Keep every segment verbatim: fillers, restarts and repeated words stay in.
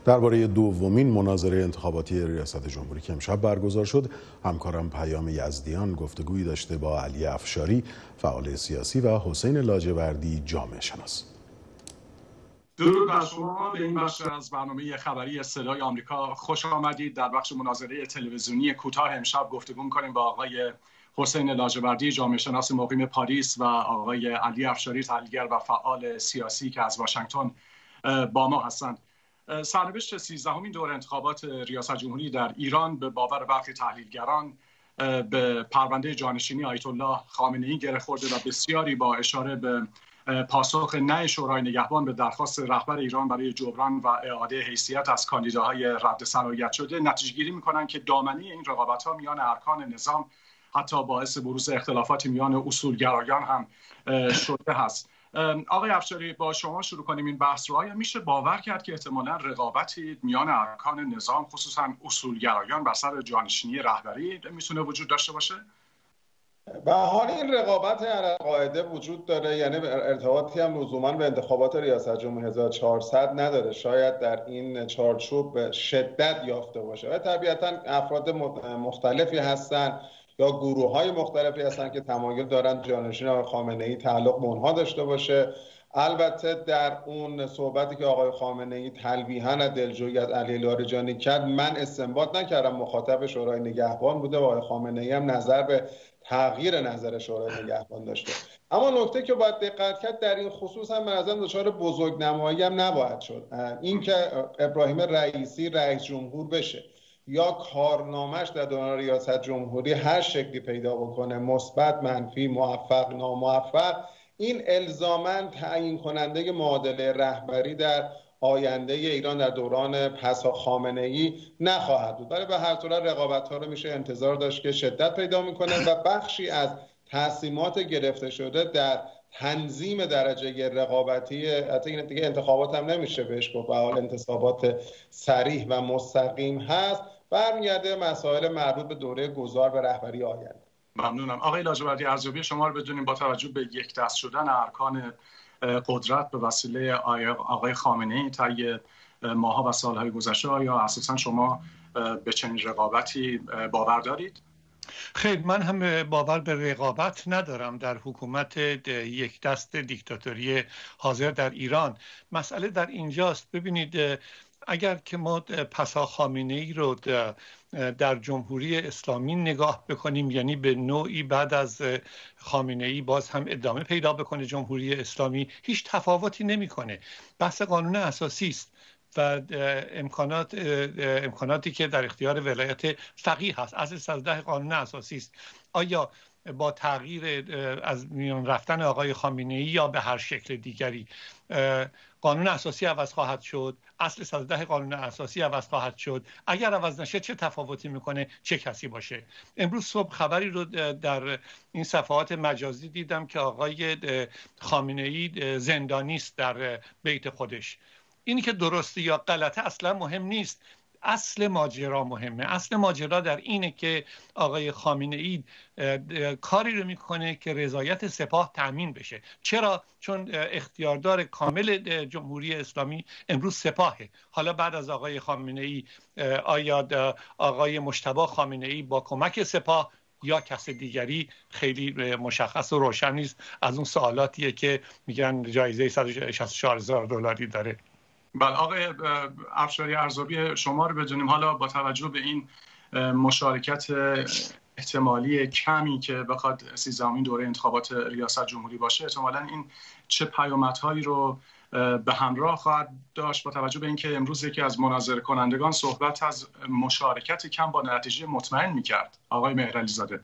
درباره دومین مناظره انتخاباتی ریاست جمهوری که امشب برگزار شد، همکارم پیام یزدیان گفتگویی داشته با علی افشاری، فعال سیاسی، و حسین لاجوردی، جامعه شناس. درود بر شما. به این بخش از برنامه خبری صدای آمریکا خوش آمدید. در بخش مناظره تلویزیونی کوتاه امشب گفتگو می‌کنیم با آقای حسین لاجوردی، جامعه شناس مقیم پاریس، و آقای علی افشاری، تحلیلگر و فعال سیاسی که از واشنگتن با ما هستند. سرنوشت سیزدهمین دور انتخابات ریاست جمهوری در ایران به باور برخی تحلیلگران به پرونده جانشینی آیت الله خامنه‌ای گره خورده و بسیاری با اشاره به پاسخ نه شورای نگهبان به درخواست رهبر ایران برای جبران و اعاده حیثیت از کاندیداهای رد صلاحیت شده نتیجه گیری می‌کنند که دامنه این رقابت‌ها میان ارکان نظام حتی باعث بروز اختلافاتی میان اصولگرایان هم شده هست. آقای افشاری، با شما شروع کنیم این بحث رو. آیا میشه باور کرد که احتمالاً رقابتی میان ارکان نظام، خصوصاً اصولگرایان، بر سر جانشینی رهبری میتونه وجود داشته باشه؟ به حال این رقابت علی‌قاعده وجود داره، یعنی ارتباطی هم لزوما به انتخابات ریاست جمهوری هزار و چهارصد نداره، شاید در این چارچوب شدت یافته باشه و طبیعتاً افراد مختلفی هستن یا گروه‌های مختلفی هستن که تمایل دارن جانشین آقای خامنه‌ای تعلق به اونها داشته باشه. البته در اون صحبتی که آقای خامنه‌ای تلویحاً از دلجویی از علی لاریجانی کرد، من استنباط نکردم مخاطب شورای نگهبان بوده و آقای خامنه‌ای هم نظر به تغییر نظر شورای نگهبان داشته. اما نکته که باید دقت کرد در این خصوص هم به نظرم دچار بزرگنمایی هم نباید شد. این که ابراهیم رئیسی رئیس جمهور بشه یا کارنامه‌اش در دوران ریاست جمهوری هر شکلی پیدا بکنه، مثبت، منفی، موفق، ناموفق، این الزاماً تعیین کننده معادله رهبری در آینده ایران در دوران پسا خامنه‌ای نخواهد بود. ولی به هر صورت رقابت‌ها رو میشه انتظار داشت که شدت پیدا میکنه و بخشی از تصمیمات گرفته شده در تنظیم درجه رقابتی، حتی این دیگه انتخابات هم نمیشه بهش گفت، به حال انتصابات صریح و مستقیم هست، برمیگرده مسائل مربوط به دوره گذار و رهبری آینده. ممنونم. آقای لاجوردی، ارزیابی شما رو بدونیم با توجه به یک دست شدن ارکان قدرت به وسیله آقای خامنه‌ای طی ماه‌ها و سال‌های گذشته، آیا اساساً شما به چنین رقابتی باور دارید؟ خیر، من هم باور به رقابت ندارم در حکومت یک دست دیکتاتوری حاضر در ایران. مسئله در اینجاست. ببینید، اگر که ما پسا خامنه‌ای رو در جمهوری اسلامی نگاه بکنیم، یعنی به نوعی بعد از خامنه‌ای باز هم ادامه پیدا بکنه جمهوری اسلامی، هیچ تفاوتی نمیکنه. بحث قانون اساسی است و امکانات امکاناتی که در اختیار ولایت فقیه هست، اصل سیزده قانون اساسی است. آیا با تغییر از میان رفتن آقای خامنه‌ای یا به هر شکل دیگری قانون اساسی عوض خواهد شد؟ اصل سیزده قانون اساسی عوض خواهد شد؟ اگر عوض نشه چه تفاوتی میکنه چه کسی باشه؟ امروز صبح خبری رو در این صفحات مجازی دیدم که آقای خامنه‌ای زندانی است در بیت خودش. اینی که درسته یا غلطه اصلا مهم نیست، اصل ماجرا مهمه. اصل ماجرا در اینه که آقای خامنه‌ای کاری رو میکنه که رضایت سپاه تامین بشه. چرا؟ چون اختیاردار کامل جمهوری اسلامی امروز سپاهه. حالا بعد از آقای خامنه‌ای آیا آقای مجتبی خامنه‌ای با کمک سپاه یا کس دیگری خیلی مشخص و روشن نیست. از اون سوالاتیه که میگن جایزه صد و شصت و چهار هزار دلاری داره. بله آقای افشاری، ارزیابی شما رو بدونیم. حالا با توجه به این مشارکت احتمالی کمی که بخواد سیزدهمین دوره انتخابات ریاست جمهوری باشه، احتمالاً این چه پیامدهایی رو به همراه خواهد داشت با توجه به اینکه امروز یکی از مناظره کنندگان صحبت از مشارکت کم با نتیجه مطمئن می‌کرد، آقای مهرعلی زاده؟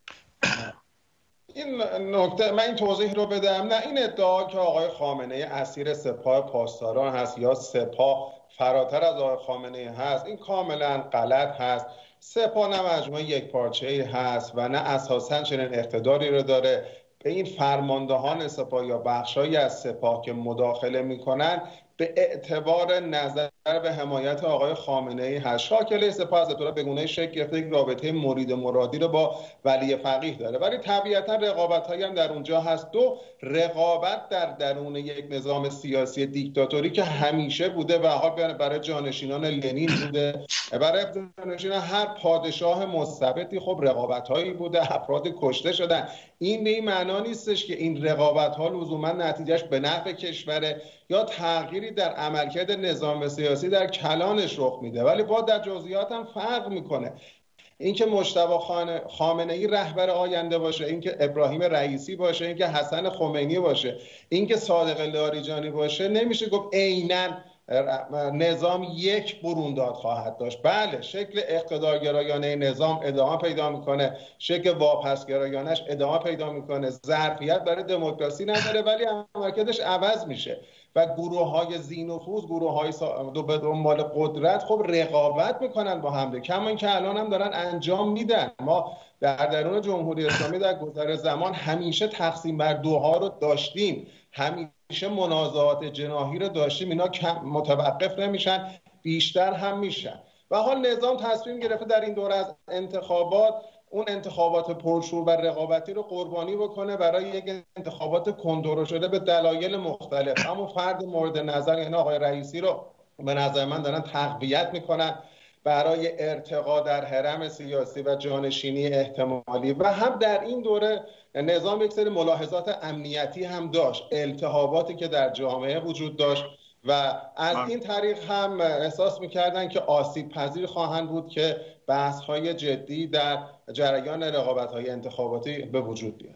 این نکته، من این توضیح رو بدم. نه، این ادعا که آقای خامنه‌ای اسیر سپاه پاسداران هست یا سپاه فراتر از آقای خامنه‌ای هست، این کاملا غلط هست. سپاه نه مجموعه یک پارچه‌ای هست و نه اساساً چنین اقتداری رو داره. به این فرماندهان سپاه یا بخشایی از سپاه که مداخله میکنن به اعتبار نظر به حمایت آقای خامنه ای هست. شاکله سپاه عزت‌الله به گونه شکل گرفته یک رابطه مرید مرادی رو با ولی فقیه داره، ولی طبیعتا رقابت‌هایی هم در اونجا هست. دو، رقابت در درون یک نظام سیاسی دیکتاتوری که همیشه بوده و حال برای جانشینان لنین بوده، برای جانشینان هر پادشاه مستبدی خب رقابت‌هایی بوده، افراد کشته شدن. این به این معنا نیستش که این رقابت‌ها لزوما نتیجهش به نفع کشوره یا تغییری در عملکرد نظام سیاسی در کلانش رخ میده، ولی با در جزئیات هم فرق میکنه. اینکه مجتبی خامنه ای رهبر آینده باشه، اینکه ابراهیم رئیسی باشه، اینکه حسن خمینی باشه، اینکه صادق لاریجانی باشه، نمیشه گفت عیناً نظام یک برونداد خواهد داشت. بله شکل اقتدارگرایانه نظام ادامه پیدا میکنه، شکل واپسگرایانش ادامه پیدا میکنه، ظرفیت برای دموکراسی نداره، ولی عملکردش عوض میشه و گروه های ذی‌نفوذ، گروه های به دنبال قدرت خب رقابت میکنن با هم، کما اینکه الان هم دارن انجام میدن. ما در درون جمهوری اسلامی در گذر زمان همیشه تقسیم بر دوها رو داشتیم، همیشه منازعات جناحی رو داشتیم، اینا متوقف نمیشن، بیشتر هم میشن. و حال نظام تصمیم گرفته در این دوره از انتخابات اون انتخابات پرشور و رقابتی رو قربانی بکنه برای یک انتخابات کندرو شده به دلایل مختلف. اما فرد مورد نظر یعنی آقای رئیسی رو به نظر من دارن تقویت میکنن برای ارتقا در حرم سیاسی و جانشینی احتمالی. و هم در این دوره نظام یک سری ملاحظات امنیتی هم داشت، التهاباتی که در جامعه وجود داشت و از این طریق هم احساس میکردن که آسیب پذیر خواهند بود که بحث‌های جدی در جریان رقابت‌های انتخاباتی به وجود بیاد.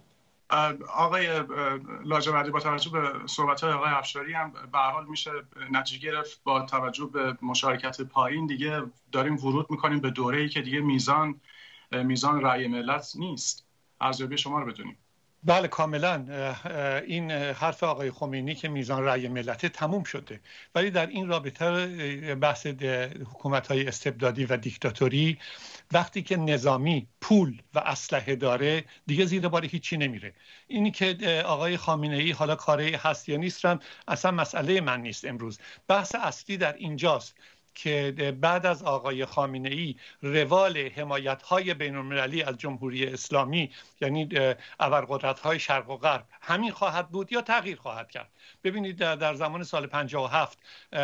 آقای لاجوردی، با توجه به صحبت‌های آقای افشاری هم به هر حال میشه نتیجه گرفت با توجه به مشارکت پایین دیگه داریم ورود میکنیم به دوره‌ای که دیگه میزان میزان رأی ملت نیست. ارزیابی شما رو بدونیم. بله کاملا. این حرف آقای خمینی که میزان رأی ملت تموم شده، ولی در این رابطه بحث حکومت‌های استبدادی و دیکتاتوری وقتی که نظامی پول و اسلحه داره دیگه زیر بار هیچی نمیره. اینی که آقای خامنه ای حالا کاری هست یا نیست اصلا مسئله من نیست. امروز بحث اصلی در اینجاست که بعد از آقای خامنه ای روال حمایت‌های بین‌المللی از جمهوری اسلامی یعنی ابرقدرت‌های شرق و غرب همین خواهد بود یا تغییر خواهد کرد. ببینید در زمان سال پنجاه و هفت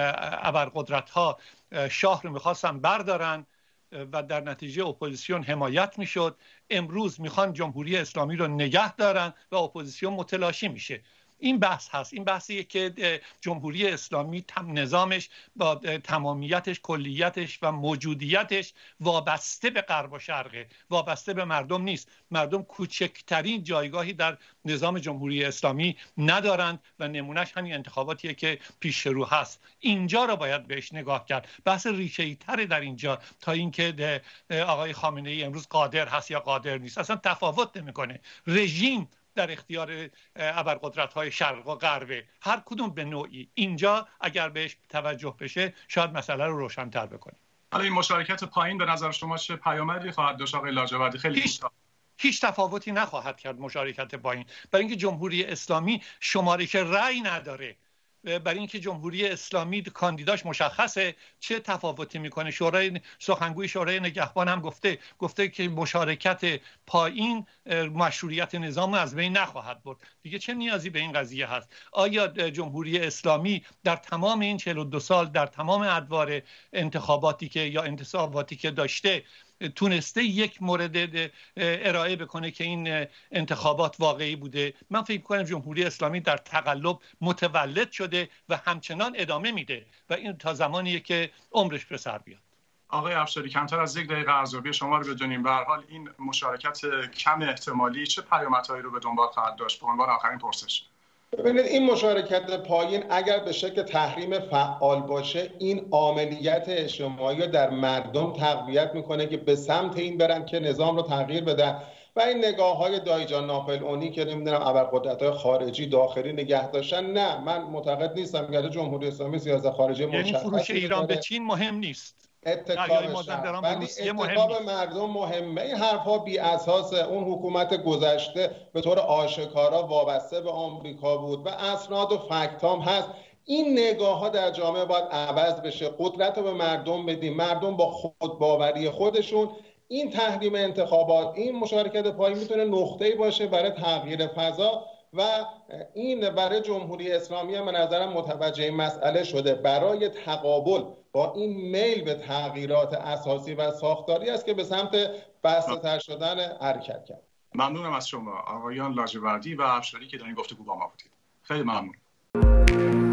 ابرقدرت‌ها شاه رو می‌خواستن بردارن و در نتیجه اپوزیسیون حمایت میشد. امروز میخوان جمهوری اسلامی رو نگه دارن و اپوزیسیون متلاشی میشه. این بحث هست. این بحثیه که جمهوری اسلامی نظامش با تمامیتش، کلیتش و موجودیتش وابسته به غرب و شرقه، وابسته به مردم نیست. مردم کوچکترین جایگاهی در نظام جمهوری اسلامی ندارند و نمونهش همین انتخاباتیه که پیش رو هست. اینجا رو باید بهش نگاه کرد. بحث ریشه‌ای تر در اینجا تا اینکه آقای خامنه ای امروز قادر هست یا قادر نیست اصلا تفاوت نمیکنه. رژیم در اختیار ابرقدرت‌های شرق و غرب، هر کدوم به نوعی. اینجا اگر بهش توجه بشه شاید مسئله رو روشن‌تر بکنه. حالا این مشارکت پایین به نظر شما چه پیامدی خواهد داشت آقای لاجوردی؟ خیلی هیچ, هیچ تفاوتی نخواهد کرد مشارکت پایین، برای اینکه جمهوری اسلامی شمارش رأی نداره. برای اینکه جمهوری اسلامی کاندیداش مشخصه، چه تفاوتی میکنه؟ شورای سخنگوی شورای نگهبان هم گفته گفته که مشارکت پایین مشروعیت نظام از بین نخواهد برد. دیگه چه نیازی به این قضیه هست؟ آیا جمهوری اسلامی در تمام این چهل و دو سال در تمام ادوار انتخاباتی که یا انتصاباتی که داشته تونسته یک مورد ارائه بکنه که این انتخابات واقعی بوده؟ من فکر کنم جمهوری اسلامی در تقلب متولد شده و همچنان ادامه میده و این تا زمانیه که عمرش به سر بیاد. آقای افشاری، کمتر از یک دقیقه ارزیابی شما رو بدونیم. به هر حال این مشارکت کم احتمالی چه پیامدهایی رو به دنبال خواهد داشت؟ به عنوان آخرین پرسش. ببینید این مشارکت پایین اگر به شکل تحریم فعال باشه، این عاملیت اجتماعی رو در مردم تقویت میکنه که به سمت این برن که نظام رو تغییر بدن و این نگاه های دایجان ناپلئونی که نمیدونم ابرقدرت‌های خارجی داخلی نگه داشتن، نه، من معتقد نیستم که جمهوری اسلامی سیاست خارجی مشخصی یعنی فروش ایران به چین مهم نیست. اتکاب شهر ولی اتکاب مردم مهمه. این حرفا بی اساس. اون حکومت گذشته به طور آشکارا وابسته به آمریکا بود و اسناد و فکت هم هست. این نگاه ها در جامعه باید عوض بشه، قدرت رو به مردم بدیم، مردم با خودباوری خودشون. این تحریم انتخابات، این مشارکت پایین میتونه نقطه‌ای باشه برای تغییر فضا و این برای جمهوری اسلامی هم به نظرم متوجه این مسئله شده. برای تقابل با این میل به تغییرات اساسی و ساختاری است که به سمت بسته‌تر شدن حرکت کرد. ممنونم از شما آقایان لاجوردی و افشاری که در این گفتگو با ما بودید. خیلی ممنون.